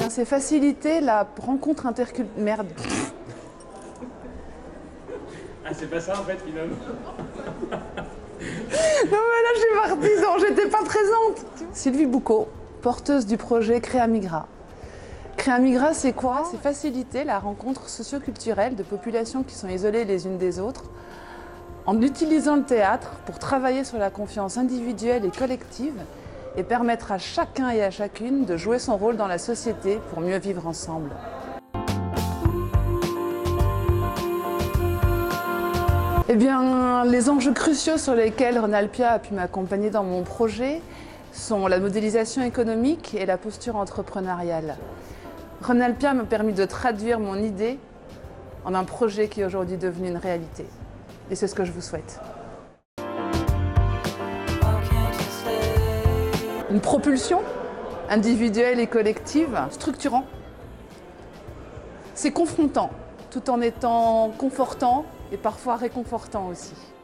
C'est faciliter la rencontre interculturelle. Merde. Ah, c'est pas ça en fait finalement. Non mais là je suis partie, non, j'étais pas présente. Sylvie Boucaud, porteuse du projet Créa Migra. Créa Migra, c'est quoi? C'est faciliter la rencontre socio-culturelle de populations qui sont isolées les unes des autres en utilisant le théâtre pour travailler sur la confiance individuelle et collective et permettre à chacun et à chacune de jouer son rôle dans la société pour mieux vivre ensemble. Eh bien, les enjeux cruciaux sur lesquels Ronalpia a pu m'accompagner dans mon projet sont la modélisation économique et la posture entrepreneuriale. Ronalpia m'a permis de traduire mon idée en un projet qui est aujourd'hui devenu une réalité. Et c'est ce que je vous souhaite. Une propulsion individuelle et collective, structurant. C'est confrontant, tout en étant confortant et parfois réconfortant aussi.